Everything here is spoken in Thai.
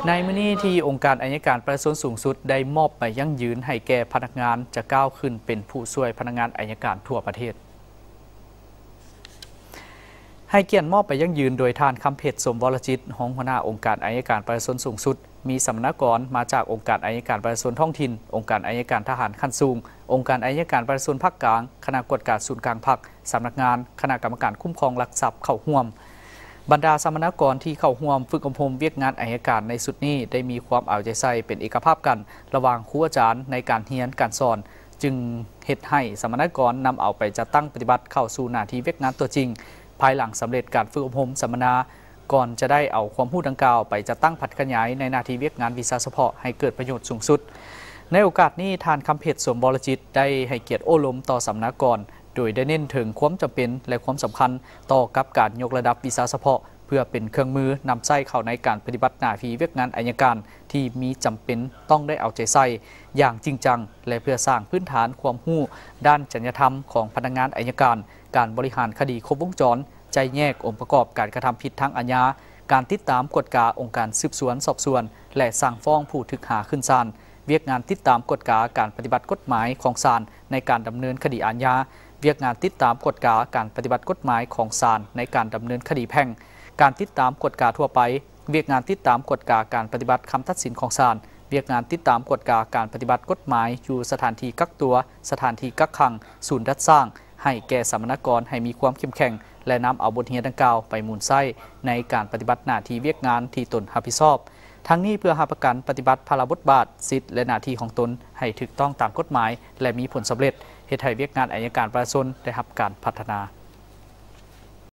ในมื้อนี้ที่องค์การอัยการประชาชนสูงสุดได้มอบไปยั่งยืนให้แก่พนักงานจะก้าวขึ้นเป็นผู้ช่วยพนักงานอัยการทั่วประเทศให้เกียรติมอบไปยั่งยืนโดยท่านคำเพชรสมวรจิตรองหัวหน้าองค์การอัยการประชาชนสูงสุดมีสัมมนากรมาจากองค์การอัยการประชาชนท้องถิ่นองค์การอัยการทหารขั้นสูงองค์การอัยการประชาชนภาคกลางคณะกรรมการศูนย์กลางภาคสำนักงานคณะกรรมการคุ้มครองหลักทรัพย์เข้าร่วมบรรดาสัมมนากรที่เข้าร่วมฝึกอบรมเวียกงานอัยการในสุดนี้ได้มีความเอาใจใส่เป็นเอกภาพกันระหว่างครูอาจารย์ในการเรียนการสอนจึงเหตุให้สัมมนากรนำเอาไปจัดตั้งปฏิบัติเข้าสู่หน้าที่เวียกงานตัวจริงภายหลังสำเร็จการฝึกอบรมสัมมนาก่อนจะได้เอาความรู้ดังกล่าวไปจัดตั้งผัดขยายในหน้าที่เวียกงานวีซ่าเฉพาะให้เกิดประโยชน์สูงสุดในโอกาสนี้ทานคำเพชรสมวรจิตรได้ให้เกียรติโอ้ล้มต่อสัมมนากรโดยได้เน้นถึงความจำเป็นและความสำคัญต่อกับการยกระดับวีซ่าเฉพาะเพื่อเป็นเครื่องมือนำใช้เข้าในการปฏิบัติหน้าที่เวียกงานอัยการที่มีจำเป็นต้องได้เอาใจใส่อย่างจริงจังและเพื่อสร้างพื้นฐานความรู้ด้านจริยธรรมของพนักงานอัยการการบริหารคดีครบวงจรใจแยกองค์ประกอบการกระทำผิดทางอาญาการติดตามกฎกาองค์การสืบสวนสอบสวนและสั่งฟ้องผู้ถูกหาขึ้นศาลเวียกงานติดตามกฎกาการปฏิบัติกฎหมายของศาลในการดำเนินคดีอาญาเวียกงานติดตามกฎกาการปฏิบัติกฎหมายของศาลในการดำเนินคดีแพ่งการติดตามกฎกาทั่วไปเวียกงานติดตามกฎกาการปฏิบัติคำตัดสินของศาลเวียกงานติดตามกฎกาการปฏิบัติกฎหมายอยู่สถานที่กักตัวสถานที่กักขังศูนย์ดัดสร้างให้แก่สัมมนากรให้มีความเข้มแข็งและนำเอาบทเรียนดังกล่าวไปหมุนไส้ในการปฏิบัติหน้าที่เวียกงานที่ตนรับผิดชอบทั้งนี้เพื่อหาประกันปฏิบัติภาระบทบาทสิทธิและหน้าที่ของตนให้ถูกต้องตามกฎหมายและมีผลสำเร็จเหตุให้เวียกงานอัยการประชาชนได้รับการพัฒนา